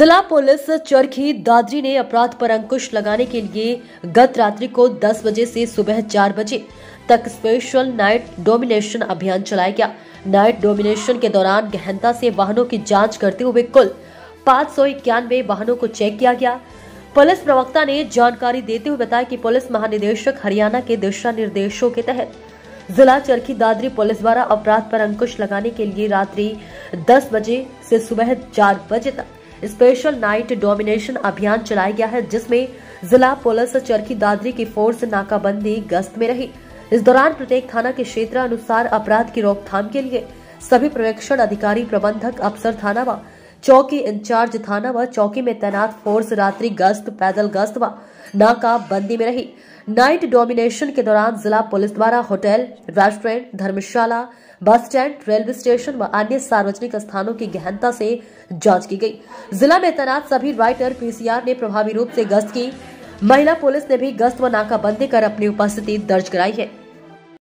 जिला पुलिस चरखी दादरी ने अपराध पर अंकुश लगाने के लिए गत रात्रि को 10 बजे से सुबह 4 बजे तक स्पेशल नाइट डोमिनेशन अभियान चलाया गया। नाइट डोमिनेशन के दौरान गहनता से वाहनों की जांच करते हुए कुल 591 वाहनों को चेक किया गया। पुलिस प्रवक्ता ने जानकारी देते हुए बताया कि पुलिस महानिदेशक हरियाणा के दिशा निर्देशों के तहत जिला चरखी दादरी पुलिस द्वारा अपराध पर अंकुश लगाने के लिए रात्रि 10 बजे से सुबह 4 बजे तक स्पेशल नाइट डोमिनेशन अभियान चलाया गया है, जिसमें जिला पुलिस चरखी दादरी की फोर्स नाकाबंदी गश्त में रही। इस दौरान प्रत्येक थाना के क्षेत्र अनुसार अपराध की रोकथाम के लिए सभी पर्यवेक्षण अधिकारी, प्रबंधक, अफसर थाना व चौकी इंचार्ज थाना व चौकी में तैनात फोर्स रात्रि गश्त, पैदल गश्त व नाकाबंदी में रही। नाइट डोमिनेशन के दौरान जिला पुलिस द्वारा होटल, रेस्टोरेंट, धर्मशाला, बस स्टैंड, रेलवे स्टेशन व अन्य सार्वजनिक स्थानों की गहनता से जांच की गई। जिला में तैनात सभी राइटर पीसीआर ने प्रभावी रूप से गश्त की। महिला पुलिस ने भी गश्त व नाकाबंदी कर अपनी उपस्थिति दर्ज कराई है।